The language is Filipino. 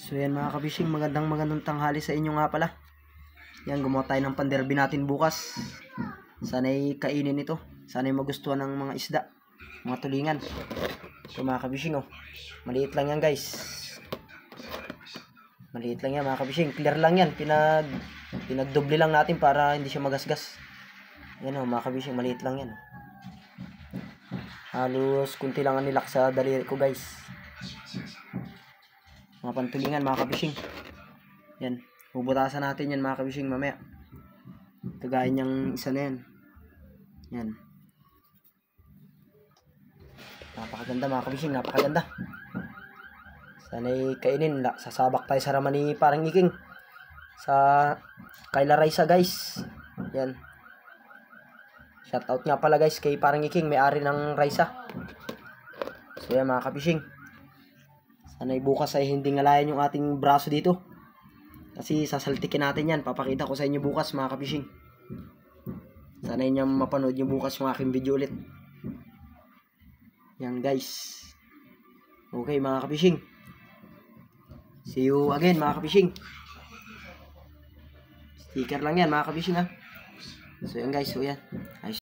So yan mga kabishing, magandang tanghali sa inyo nga pala. Yan, gumawa tayo ng panderby natin bukas. Sana'y kainin ito. Sana'y magustuhan ng mga isda, mga tulingan. So mga kabishing, oh, maliit lang yan guys. Maliit lang yan mga kabishing. Clear lang yan. Pinagdoble lang natin para hindi siya magasgas. Yan oh mga kabishing, maliit lang yan. Halos kunti lang ang nilak sa daliri ko guys. Mga pantulingan mga kabishing. Yan, bubutasan natin yan mga kabishing mamaya. Kagaya niyang isa na yan. Yan, napakaganda mga kabishing, napakaganda. Sana'y kainin. Sasabak tayo sa raman ni parang Iking sa Kayla Raisa guys. Yan, shoutout nga pala guys kay parang Iking, may-ari ng Raisa. So yan mga kabishing, sana'y bukas ay hindi ngalayan yung ating braso dito. Kasi sasaltikin natin yan. Papakita ko sa inyo bukas mga kabishing. Sana'y nyo mapanood nyo bukas yung aking video ulit. Yan guys. Okay mga kabishing, see you again mga kabishing. Sticker lang yan mga kabishing ha. So yan guys, so yan.